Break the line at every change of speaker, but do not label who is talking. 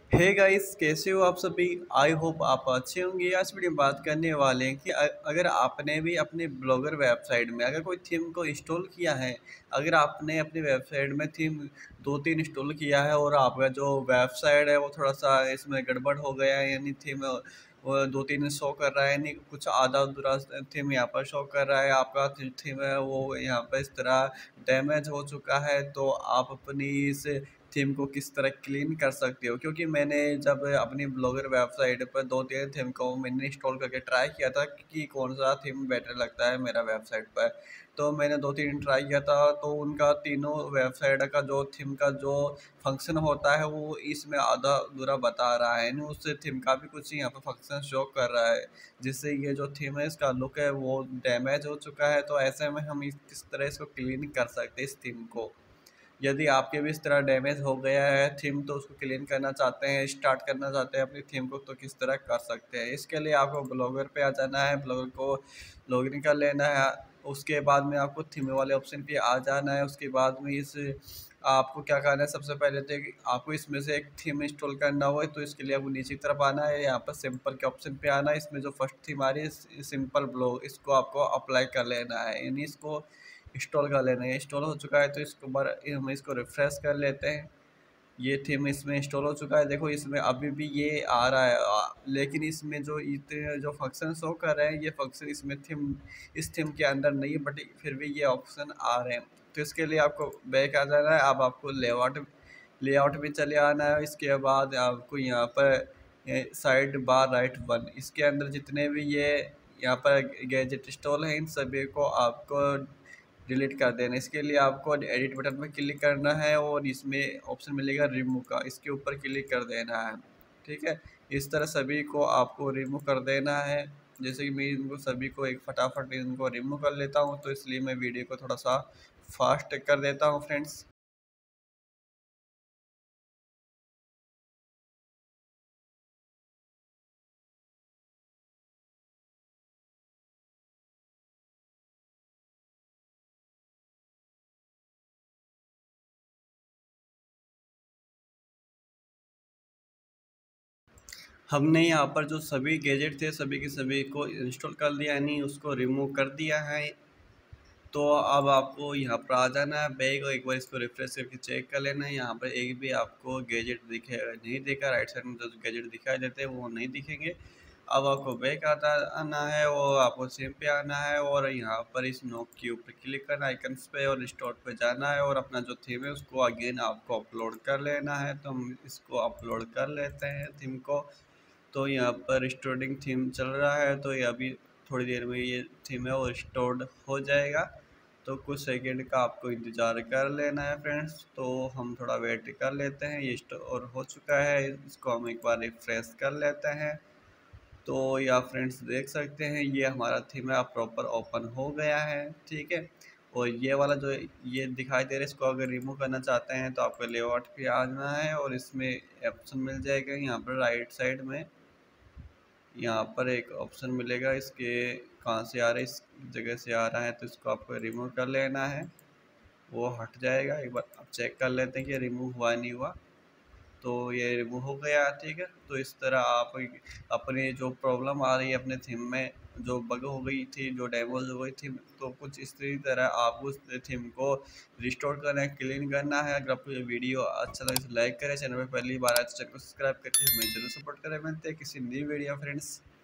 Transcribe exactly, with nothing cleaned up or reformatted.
Hey guys, कैसे हो आप सभी। आई होप आप अच्छे होंगे। आज वीडियो में बात करने वाले हैं कि अ- अगर आपने भी अपने ब्लॉगर वेबसाइट में अगर कोई थीम को इंस्टॉल किया है, अगर आपने अपनी वेबसाइट में थीम दो तीन इंस्टॉल किया है और आपका जो वेबसाइट है वो थोड़ा सा इसमें गड़बड़ हो गया है, यानी थीम वो दो तीन शो कर रहा है, यानी कुछ आधा अधूरा थीम यहाँ पर शो कर रहा है, आपका थीम है वो यहाँ पर इस तरह डैमेज हो चुका है, तो आप अपनी इस थीम को किस तरह क्लीन कर सकते हो। क्योंकि मैंने जब अपनी ब्लॉगर वेबसाइट पर दो तीन थीम को मैंने इंस्टॉल करके ट्राई किया था कि कौन सा थीम बेटर लगता है मेरा वेबसाइट पर, तो मैंने दो तीन ट्राई किया था, तो उनका तीनों वेबसाइट का जो थीम का जो फंक्शन होता है वो इसमें आधा अधूरा बता रहा है, यानी उस थीम का भी कुछ यहाँ पर फंक्शन शो कर रहा है, जिससे ये जो थीम है इसका लुक है वो डैमेज हो चुका है। तो ऐसे में हम इस किस तरह इसको क्लीन कर सकते हैं इस थीम को। यदि आपके भी इस तरह डैमेज हो गया है थीम, तो उसको क्लीन करना चाहते हैं, स्टार्ट करना चाहते हैं अपनी थीम को, तो किस तरह कर सकते हैं। इसके लिए आपको ब्लॉगर पे आ जाना है, ब्लॉगर को लॉगिन कर लेना है, उसके बाद में आपको थीम वाले ऑप्शन पे आ जाना है। उसके बाद में इस आपको क्या करना है, सबसे पहले तो एक- आपको इसमें से एक थीम इंस्टॉल करना हो तो इसके लिए आपको नीचे की तरफ आना है, यहाँ पर सिंपल के ऑप्शन पे आना है। इसमें जो फर्स्ट थीम आ रही है सिंपल ब्लॉग, इसको आपको अप्लाई कर लेना है, यानी इसको इंस्टॉल कर लेना है। इंस्टॉल हो चुका है तो इसको बार हम इसको रिफ्रेश कर लेते हैं। ये थीम इसमें इंस्टॉल हो चुका है, देखो इसमें अभी भी ये आ रहा है, आ, लेकिन इसमें जो इतने जो फंक्शन शो कर रहे हैं ये फंक्शन इसमें थीम इस थीम के अंदर नहीं है, बट फिर भी ये ऑप्शन आ रहे हैं। तो इसके लिए आपको बैक आ जाना है। अब आपको लेआउट लेआउट में चले आना है। इसके बाद आपको यहाँ पर साइड बार राइट वन, इसके अंदर जितने भी ये यहाँ पर गैजेट इंस्टॉल है इन सभी को आपको डिलीट कर देना। इसके लिए आपको एडिट बटन पर क्लिक करना है और इसमें ऑप्शन मिलेगा रिमूव का, इसके ऊपर क्लिक कर देना है। ठीक है, इस तरह सभी को आपको रिमूव कर देना है। जैसे कि मैं इनको सभी को एक फटाफट इनको रिमूव कर लेता हूँ, तो इसलिए मैं वीडियो को थोड़ा सा फास्ट कर देता हूँ फ्रेंड्स। हमने यहाँ पर जो सभी गैजेट थे सभी के सभी को इंस्टॉल कर दिया, यानी उसको रिमूव कर दिया है। तो अब आपको यहाँ पर आ जाना है बैग, और एक बार इसको रिफ्रेश करके चेक कर लेना है। यहाँ पर एक भी आपको गैजेट दिखे नहीं देखा, राइट साइड में जो गैजेट दिखाई देते हैं वो नहीं दिखेंगे। अब आपको बैक आता आना है और आपको सेम पे आना है और यहाँ पर इस नोक के ऊपर क्लिक करना है आइकन्स पे, और स्टोर पे जाना है और अपना जो थीम है उसको अगेन आपको अपलोड कर लेना है। तो हम इसको अपलोड कर लेते हैं थीम को। तो यहाँ पर रिस्टोरिंग थीम चल रहा है, तो ये अभी थोड़ी देर में ये थीम है वो रिस्टोर्ड हो जाएगा। तो कुछ सेकंड का आपको इंतज़ार कर लेना है फ्रेंड्स। तो हम थोड़ा वेट कर लेते हैं, ये स्टोर हो चुका है, इसको हम एक बार रिफ्रेश कर लेते हैं। तो या फ्रेंड्स देख सकते हैं ये हमारा थीम है प्रॉपर ओपन हो गया है। ठीक है, और ये वाला जो ये दिखाई दे रहा है इसको अगर रिमूव करना चाहते हैं तो आपको लेआउट पे आना है और इसमें ऑप्शन मिल जाएगा यहाँ पर राइट साइड में। यहाँ पर एक ऑप्शन मिलेगा, इसके कहाँ से आ रहा है, इस जगह से आ रहा है, तो इसको आपको रिमूव कर लेना है, वो हट जाएगा। एक बार आप चेक कर लेते हैं कि रिमूव हुआ नहीं हुआ। तो ये रिमूव हो गया। ठीक है, तो इस तरह आप अपने जो प्रॉब्लम आ रही है अपने थीम में, जो बग हो गई थी, जो डैमेज हो गई थी, तो कुछ इस तरह आप उस थीम को रिस्टोर करना है, क्लीन करना है। अगर आपको ये वीडियो अच्छा लगे तो लाइक करें, चैनल पर पहली बार आए तो चैनल को सब्सक्राइब करके हमें जरूर सपोर्ट करें। मिलते हैं किसी नई वीडियो फ्रेंड्स।